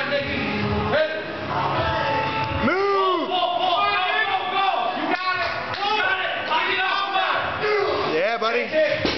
Move! Go! You got it! You got it! Lock it up! Yeah, buddy.